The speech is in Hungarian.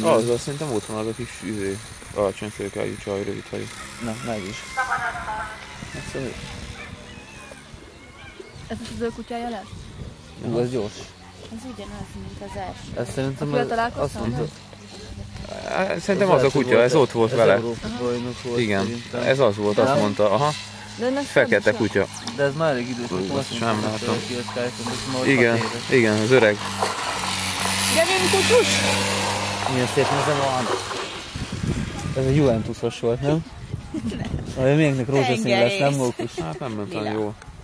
Az szerintem ott van az a kis alacsony szőkeájú csaj, rövid hajú. Na, meg is. Ez az ő kutyája lesz? Ú, ez gyors. Ez ugyanaz, mint az első. Ez szerintem azt mondta. Szerintem az a kutya, ez ott volt vele. Volt, igen, ez az volt, azt mondta, aha. Fekete kutya. De ez már elég idős volt, azt sem látom. Igen, igen, az öreg. Gyerünk, kutyus! Milyen szép neve van. Ez a Juventusos volt, nem? Nem. A miénknek rózsaszínű lesz, nem mókus. Hát nem ment olyan jó.